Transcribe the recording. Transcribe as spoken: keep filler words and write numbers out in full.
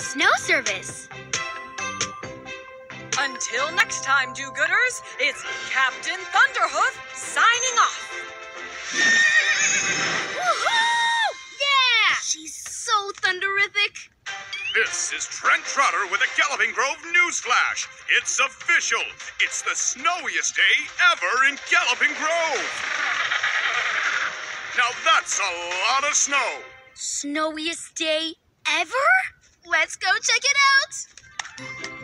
snow service. Until next time, do-gooders, it's Captain Thunderhoof signing off. Woohoo! Yeah! She's so thunderific. This is Trent Trotter with a Galloping Grove newsflash. It's official. It's the snowiest day ever in Galloping Grove. Now that's a lot of snow. Snowiest day ever? Let's go check it out.